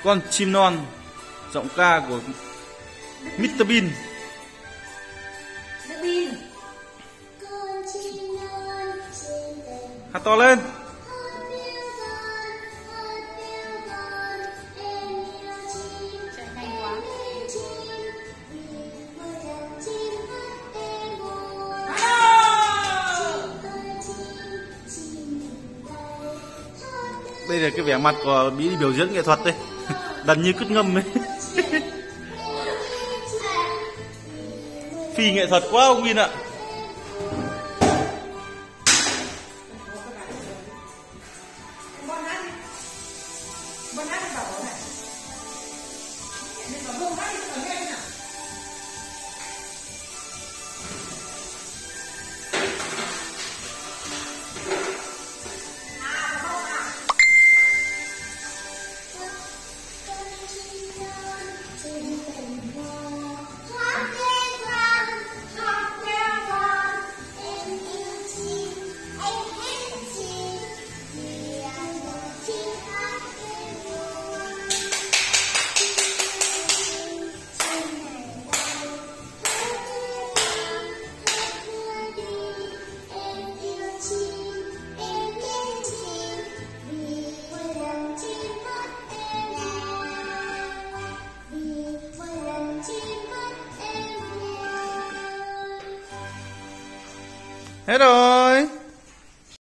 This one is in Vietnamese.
Con chim non, giọng ca của Mr. Bean. Hát to lên. Đây là cái vẻ mặt của Bí đi biểu diễn nghệ thuật đây. Đần như cứt ngâm ấy. Phi nghệ thuật quá ông Win ạ. Hết rồi.